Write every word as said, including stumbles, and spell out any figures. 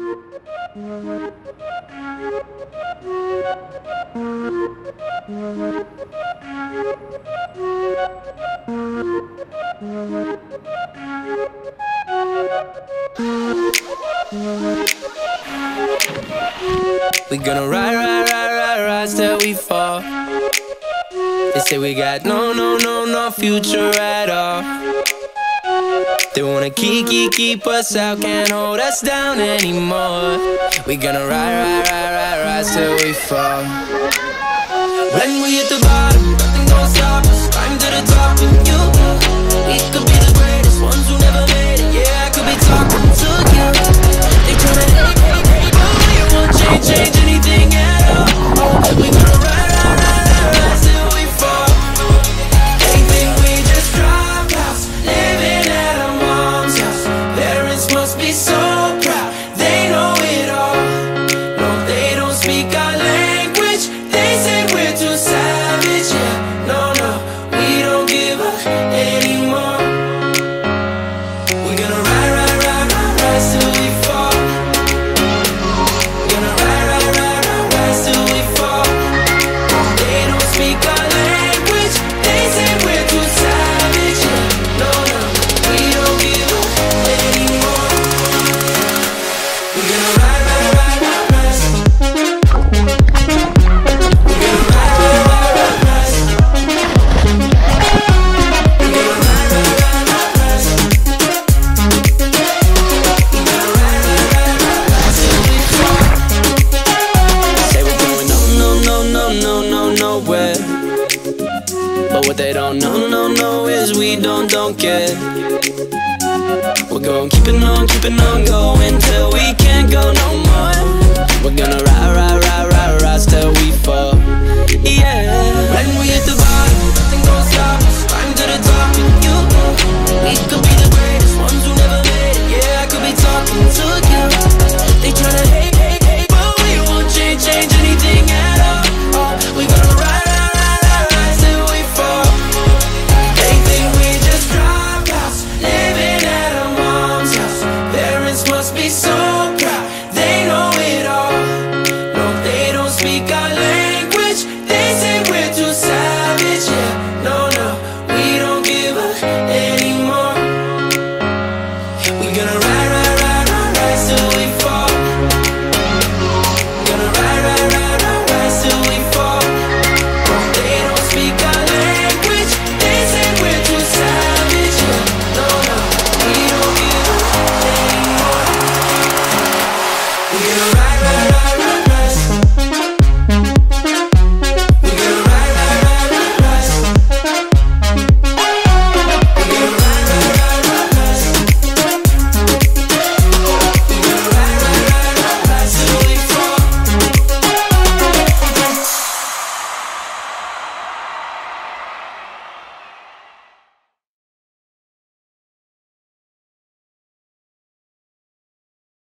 We gonna ride, ride, ride, ride, rise till we fall. They say we got no, no, no, no future at all. They wanna keep, keep, keep us out, can't hold us down anymore. We gonna ride, ride, ride, ride, rise till we fall. When we hit the bottom, nothing gon' stop us. Climb to the top with you. We could be the greatest ones who never made it. Yeah, I could be talking to you. They tryna hate, hate, hate, but we won't change, change anything at all. We gonna ride, ride, ride, ride, rise till we fall. They think we just dropped out, living at our mom's house. Parents must be so proud, they know it all. No, they don't speak our language. They say we're too savage. Yeah, no, no, we don't give up anymore. We're gonna ride, ride, ride, ride, rise till we fall. We're gonna ride, ride, ride, ride, rise till we fall. They don't speak our language. They say we're too savage. Yeah, no, no, we don't give up anymore. We're gonna ride, ride, ride, ride, rise. We're gonna ride, ride, ride, ride, rise. We're gonna ride, ride, ride, ride, rise. We're gonna ride, ride, ride, ride, rise till we fall. Say we're going no, no, no, no, no, no, nowhere. But what they don't know, no, no, is we don't, don't care. We're going keeping on, keeping on going till we can't go no more. We're gonna ride, ride, ride, ride, rise till we fall. Yeah. When we hit the bottom, nothing gon' stop us. Climb to the top with you. We could be the greatest ones who never made it. Yeah, I could be talking to you. They tryna hate, hate, hate, but we won't change, change anything at all. We gonna ride, ride, ride, ride, rise till we fall. They think we just dropped out, living at our mom's house. Parents must be so proud, they know it all. No, they don't speak our language. They say we're too savage. Yeah, no, no, we don't give up anymore. We gonna ride, ride, ride, ride, rise till we fall. Gonna ride, ride, ride, ride, rise till we fall. They don't speak our language. They say we're too savage. Yeah, no, no, we don't give up anymore. We gonna ride.